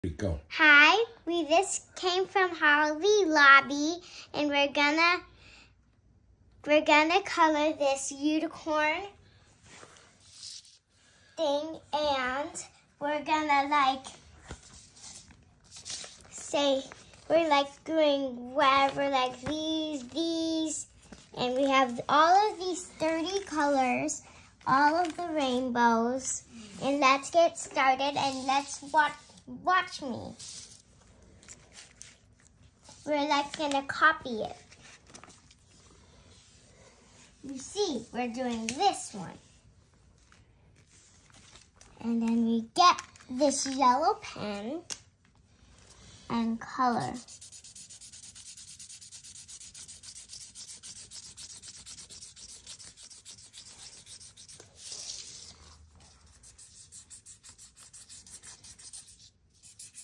Go. Hi, we just came from Hobby Lobby, and we're gonna color this unicorn thing, and we're gonna we're doing whatever, like these, and we have all of these 30 colors, all of the rainbows, and let's get started and let's watch me. We're gonna copy it. You see, we're doing this one. And then we get this yellow pen and color.